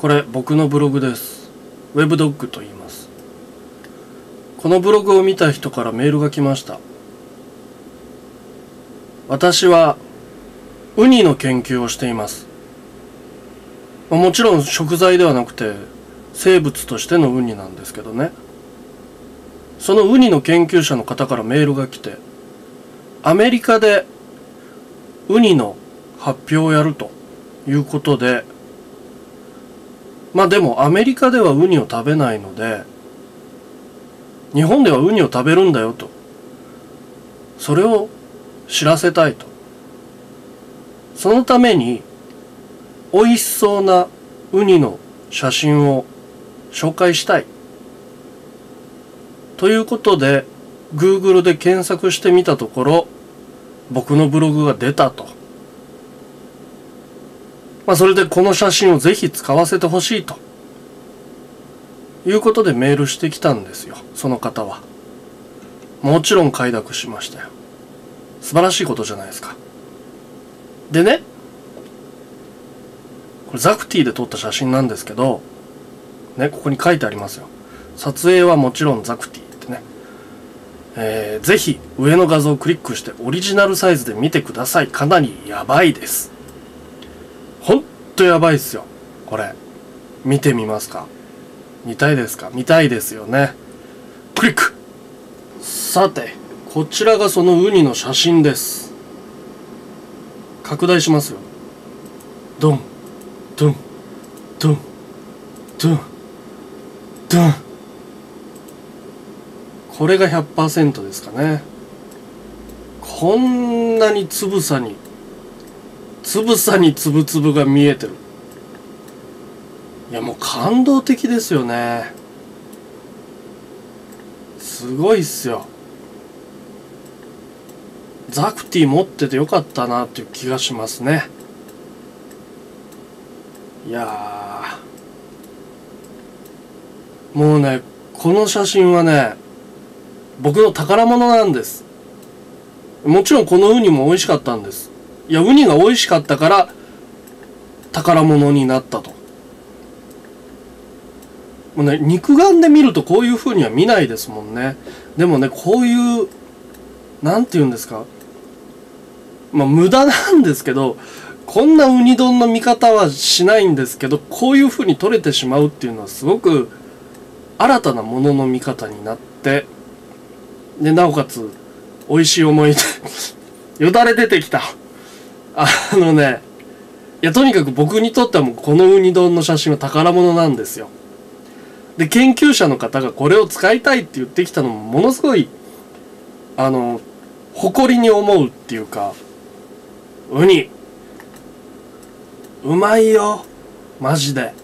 これ僕のブログです。ウェブドッグと言います。このブログを見た人からメールが来ました。私はウニの研究をしています。もちろん食材ではなくて生物としてのウニなんですけどね。そのウニの研究者の方からメールが来て、アメリカでウニの発表をやるということで、でもアメリカではウニを食べないので、日本ではウニを食べるんだよと、それを知らせたいと。そのために美味しそうなウニの写真を紹介したいということで Google で検索してみたところ、僕のブログが出たと。それでこの写真をぜひ使わせてほしいということでメールしてきたんですよ。その方はもちろん快諾しましたよ。素晴らしいことじゃないですか。でね、これザクティで撮った写真なんですけどね、ここに書いてありますよ。撮影はもちろんザクティってね。ぜひ上の画像をクリックしてオリジナルサイズで見てください。かなりやばいです。ほんとやばいっすよ。これ見てみますか？見たいですか？見たいですよね。クリック。さてこちらがそのウニの写真です。拡大しますよ。ドンドンドンドンドン。これが 100% ですかね。こんなにつぶさにつぶつぶが見えてる。いやもう感動的ですよね。すごいっすよ。ザクティ持っててよかったなっていう気がしますね。いやもうね、この写真はね、僕の宝物なんです。もちろんこのウニも美味しかったんです。いや、ウニが美味しかったから宝物になったと。もうね、肉眼で見るとこういう風には見ないですもんね。でもね、こういうなんて言うんですか、無駄なんですけど、こんなウニ丼の見方はしないんですけど、こういう風に撮れてしまうっていうのはすごく新たなものの見方になって、でなおかつ美味しい思い出よだれ出てきた。いやとにかく僕にとってはもうこのウニ丼の写真は宝物なんですよ。で研究者の方がこれを使いたいって言ってきたのもものすごい誇りに思うっていうか、ウニうまいよマジで。